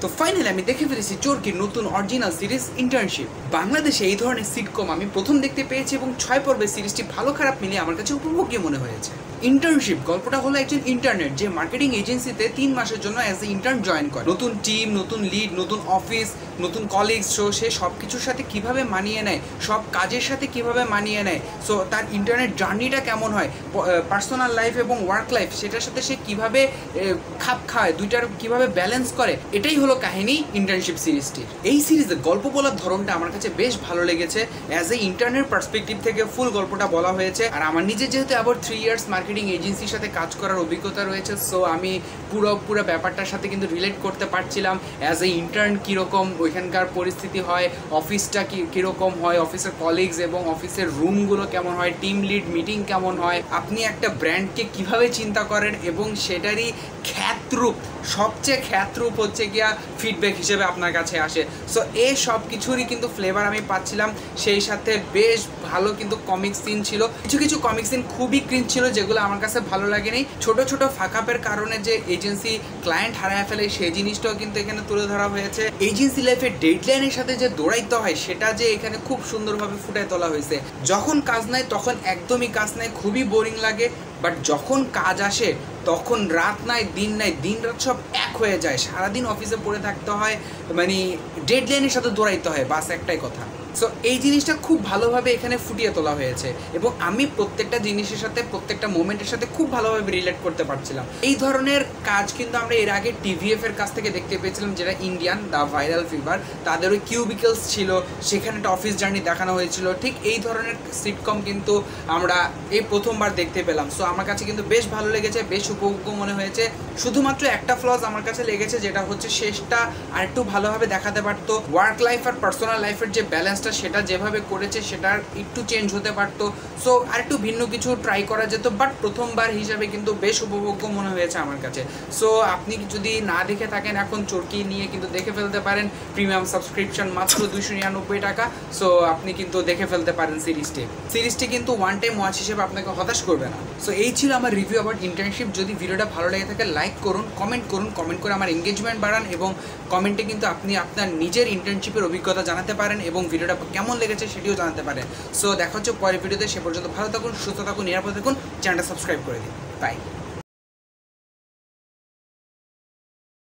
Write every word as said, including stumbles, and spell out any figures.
তো ফাইনালি আমি দেখে ফেলেছি চরকির নতুন অরিজিনাল সিরিজ ইন্টার্নশিপ। বাংলাদেশে এই ধরনের সিটকম আমি প্রথম দেখতে পেয়েছি এবং ছয় পর্বের সিরিজটি ভালো খারাপ মিলিয়ে আমার কাছে উপভোগ্য মনে হয়েছে। ইন্টার্নশিপ গল্পটা হলো একজন ইন্টারনেট যে মার্কেটিং এজেন্সিতে তিন মাসের জন্য অ্যাজ এ ইন্টার্ন জয়েন করে। নতুন টিম, নতুন লিড, নতুন অফিস, নতুন কলিগস, সো সে সব কিছুর সাথে কিভাবে মানিয়ে নেয়, সব কাজের সাথে কিভাবে মানিয়ে নেয়, সো তার ইন্টারনেট জার্নিটা কেমন হয়, পার্সোনাল লাইফ এবং ওয়ার্ক লাইফ সেটার সাথে সে কিভাবে খাপ খায়, দুইটার কিভাবে ব্যালেন্স করে, এটাই হলো কাহিনী ইন্টার্নশিপ সিরিজটির। এই সিরিজের গল্প বলার ধরনটা আমার কাছে বেশ ভালো লেগেছে। অ্যাজ এ ইন্টারনেট পার্সপেক্টিভ থেকে ফুল গল্পটা বলা হয়েছে। আর আমার নিজে যেহেতু আবার থ্রি ইয়ার্স মার্কেটিং এজেন্সির সাথে কাজ করার অভিজ্ঞতা রয়েছে, সো আমি পুরো পুরো ব্যাপারটার সাথে কিন্তু রিলেট করতে পারছিলাম। অ্যাজ এ ইন্টার্ন কীরকম ওইখানকার পরিস্থিতি হয়, অফিসটা কী কীরকম হয়, অফিসের কলিগস এবং অফিসের রুমগুলো কেমন হয়, টিম লিড মিটিং কেমন হয়, আপনি একটা ব্র্যান্ডকে কিভাবে চিন্তা করেন এবং সেটারই খ্যাতরূপ, সবচেয়ে খ্যাতরূপ হচ্ছে গিয়া ফিডব্যাক হিসেবে আপনার কাছে আসে। সো এই সব কিছুরই কিন্তু ফ্লেভার আমি পাচ্ছিলাম। সেই সাথে বেশ ভালো কিন্তু কমিক সিন ছিল, কিছু কিছু কমিক সিন খুবই ক্রিঞ্জ ছিল যেগুলো আমার কাছে ভালো লাগেনি। ছোট ছোট ফাঁকাপের কারণে যে এজেন্সি ক্লায়েন্ট হারায় ফেলে সেই জিনিসটাও কিন্তু এখানে তুলে ধরা হয়েছে। এজেন্সি লাইফে ডেডলাইনের সাথে যে দৌড়াইতে হয় সেটা যে এখানে খুব সুন্দরভাবে ফুটায় তোলা হয়েছে। যখন কাজ নাই তখন একদমই কাজ নাই, খুবই বোরিং লাগে, বাট যখন কাজ আসে তখন রাত নাই দিন নাই, দিন রাত সব এক হয়ে যায়। সারাদিন অফিসে পড়ে থাকতে হয়, মানে ডেডলাইনের সাথে দৌড়াইতে হয়, বাস একটাই কথা। সো এই জিনিসটা খুব ভালোভাবে এখানে ফুটিয়ে তোলা হয়েছে এবং আমি প্রত্যেকটা জিনিসের সাথে, প্রত্যেকটা মোমেন্টের সাথে খুব ভালোভাবে রিলেট করতে পারছিলাম। এই ধরনের কাজ কিন্তু আমরা এর আগে টিভিএফ এর কাছ থেকে দেখতে পেয়েছিলাম, যেটা ইন্ডিয়ান দ্য ভাইরাল ফিভার। তাদের ওই কিউবিকলস ছিল, সেখানে একটা অফিস জার্নি দেখানো হয়েছিল। ঠিক এই ধরনের সিটকম কিন্তু আমরা এই প্রথমবার দেখতে পেলাম। সো আমার কাছে কিন্তু বেশ ভালো লেগেছে, বেশ উপভোগ্য মনে হয়েছে। শুধুমাত্র একটা ফ্লজ আমার কাছে লেগেছে, যেটা হচ্ছে শেষটা আর একটু ভালোভাবে দেখাতে পারতো। ওয়ার্ক লাইফ আর পার্সোনাল লাইফের যে ব্যালেন্স সেটা যেভাবে করেছে সেটার একটু চেঞ্জ হতে পারতো। সো আর একটু ভিন্ন কিছু ট্রাই করা যেত, বাট প্রথমবার হিসাবে কিন্তু বেশ উপভোগ্য মনে হয়েছে আমার কাছে। সো আপনি যদি না দেখে থাকেন এখন চরকি নিয়ে কিন্তু দেখে ফেলতে পারেন। প্রিমিয়াম সাবস্ক্রিপশন মাত্র দুইশো নিরানব্বই টাকা। সো আপনি কিন্তু দেখে ফেলতে পারেন সিরিজটি। সিরিজটি কিন্তু ওয়ান টাইম ওয়াচ হিসেবে আপনাকে হতাশ করবে না। সো এই ছিল আমার রিভিউ অ্যাবাউট ইন্টার্নশিপ। যদি ভিডিওটা ভালো লেগে থাকে লাইক করুন, কমেন্ট করুন, কমেন্ট করে আমার এঙ্গেজমেন্ট বাড়ান এবং কমেন্টে কিন্তু আপনি আপনার নিজের ইন্টার্নশিপের অভিজ্ঞতা জানাতে পারেন এবং ভিডিওটা কেমন লেগেছে সেটিও জানাতে পারেন। সো দেখা হচ্ছে পরের ভিডিওতে। সে পর্যন্ত ভালো থাকুন, সুস্থ থাকুন, নিরাপদ থাকুন, চ্যানেলটা সাবস্ক্রাইব করে দিন। বাই।